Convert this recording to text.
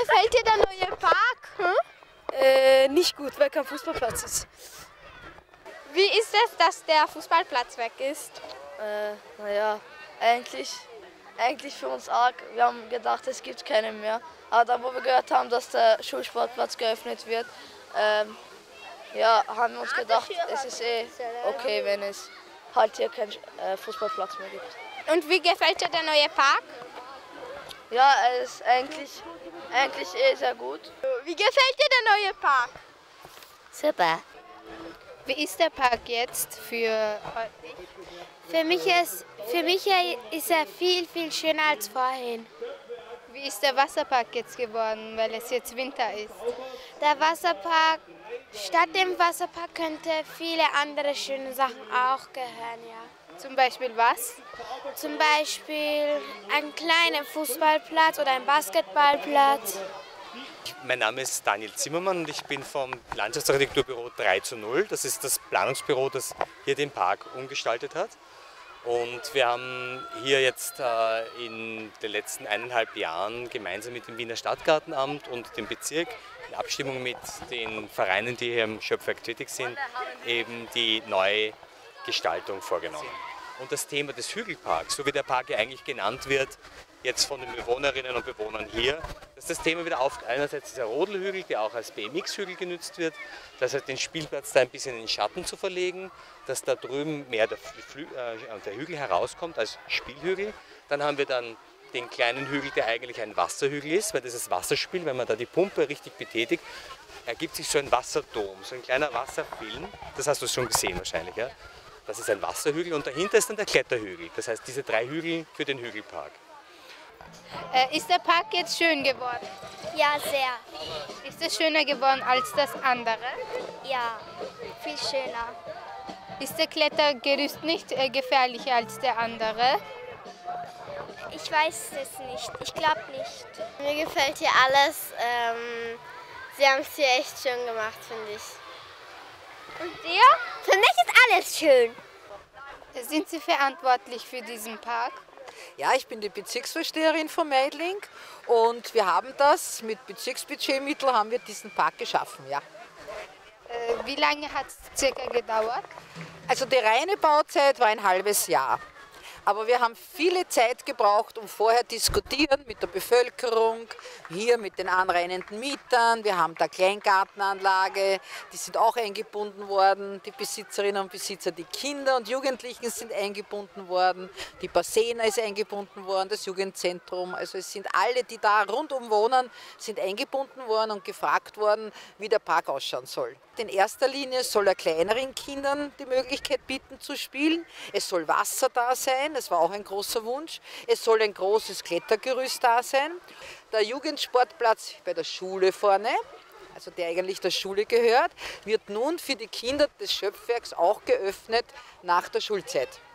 gefällt dir der neue Park? Nicht gut, weil kein Fußballplatz ist. Wie ist es, dass der Fußballplatz weg ist? Naja, eigentlich für uns arg. Wir haben gedacht, es gibt keinen mehr. Aber dann, wo wir gehört haben, dass der Schulsportplatz geöffnet wird, ja, haben wir uns gedacht, es ist okay, wenn es halt hier keinen Fußballplatz mehr gibt. Und wie gefällt dir der neue Park? Ja, es ist eigentlich sehr gut. Wie gefällt dir der neue Park? Super. Wie ist der Park jetzt für dich? Für mich ist er viel, viel schöner als vorhin. Wie ist der Wasserpark jetzt geworden, weil es jetzt Winter ist? Der Wasserpark, statt dem Wasserpark könnte viele andere schöne Sachen auch gehören, ja. Zum Beispiel was? Zum Beispiel einen kleinen Fußballplatz oder einen Basketballplatz. Mein Name ist Daniel Zimmermann und ich bin vom Landschaftsarchitekturbüro 3:0. Das ist das Planungsbüro, das hier den Park umgestaltet hat. Und wir haben hier jetzt in den letzten 1,5 Jahren gemeinsam mit dem Wiener Stadtgartenamt und dem Bezirk in Abstimmung mit den Vereinen, die hier im Schöpfwerk tätig sind, eben die neue Gestaltung vorgenommen. Und das Thema des Hügelparks, so wie der Park ja eigentlich genannt wird, jetzt von den Bewohnerinnen und Bewohnern hier, dass das Thema wieder aufgreift. Einerseits dieser Rodelhügel, der auch als BMX-Hügel genutzt wird, das heißt den Spielplatz da ein bisschen in den Schatten zu verlegen, dass da drüben mehr der Hügel herauskommt als Spielhügel. Dann haben wir dann den kleinen Hügel, der eigentlich ein Wasserhügel ist, weil dieses Wasserspiel, wenn man da die Pumpe richtig betätigt, ergibt sich so ein Wasserdom, so ein kleiner Wasserfilm. Das hast du schon gesehen wahrscheinlich, ja? Das ist ein Wasserhügel und dahinter ist dann der Kletterhügel. Das heißt, diese 3 Hügel für den Hügelpark. Ist der Park jetzt schön geworden? Ja, sehr. Ist es schöner geworden als das andere? Ja, viel schöner. Ist der Klettergerüst nicht gefährlicher als der andere? Ich weiß es nicht. Ich glaube nicht. Mir gefällt hier alles. Sie haben es hier echt schön gemacht, finde ich. Und dir? Für mich ist alles schön. Sind Sie verantwortlich für diesen Park? Ja, ich bin die Bezirksvorsteherin von Meidling und wir haben das mit Bezirksbudgetmitteln haben wir diesen Park geschaffen, ja. Wie lange hat es circa gedauert? Also die reine Bauzeit war ein halbes Jahr. Aber wir haben viele Zeit gebraucht, um vorher diskutieren mit der Bevölkerung, hier mit den anrainenden Mietern. Wir haben da Kleingartenanlage, die sind auch eingebunden worden, die Besitzerinnen und Besitzer, die Kinder und Jugendlichen sind eingebunden worden, die Basena ist eingebunden worden, das Jugendzentrum. Also es sind alle, die da rundum wohnen, sind eingebunden worden und gefragt worden, wie der Park ausschauen soll. In erster Linie soll er kleineren Kindern die Möglichkeit bieten zu spielen. Es soll Wasser da sein, das war auch ein großer Wunsch. Es soll ein großes Klettergerüst da sein. Der Jugendsportplatz bei der Schule vorne, also der eigentlich der Schule gehört, wird nun für die Kinder des Schöpfwerks auch geöffnet nach der Schulzeit.